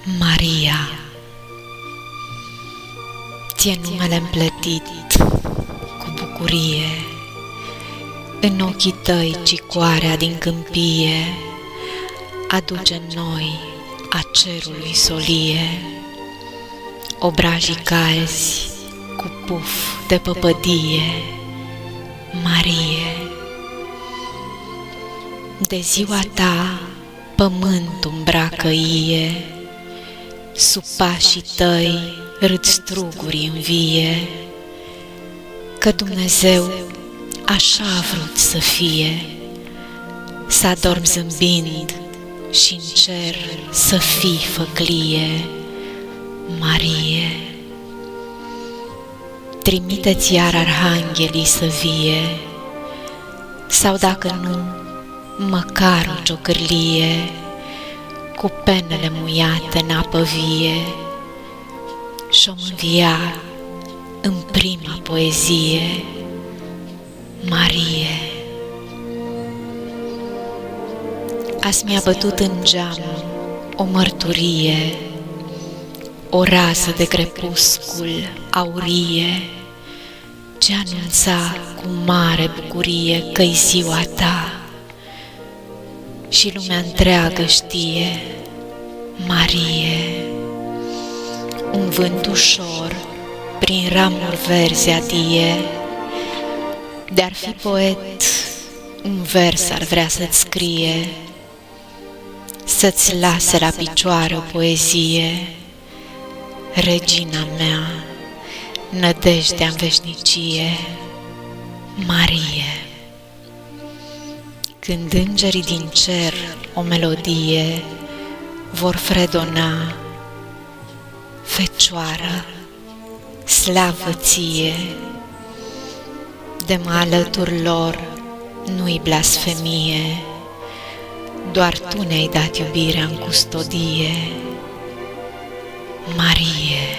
Maria, ție numele împletit cu bucurie, în ochii tăi cicoarea din câmpie aduce în noi a cerului solie, obrajii calzi cu puf de păpădie. Marie, de ziua ta pământul îmbracă ie, sub pașii tăi râd struguri în vie, că Dumnezeu așa a vrut să fie, să adormi zâmbind și în cer să fii făclie. Marie, trimite-ți iar arhanghelii să vie, sau dacă nu, măcar o ciocârlie cu penele muiate în apă vie, și-o învia în prima poezie. Marie, azi mi-a bătut în geam o mărturie, o rază de crepuscul aurie, ce anunța cu mare bucurie că-i ziua ta și lumea întreagă știe. Marie, un vânt ușor prin ramuri verzi adie, de-ar fi poet, un vers ar vrea să-ți scrie, să-ți lase la picioare o poezie. Regina mea, nădejdea în veșnicie. Marie, când îngerii din cer o melodie vor fredona, Fecioară, slavă ție, de mă alătur lor nu-i blasfemie, doar tu ne-ai dat iubirea în custodie. Marie.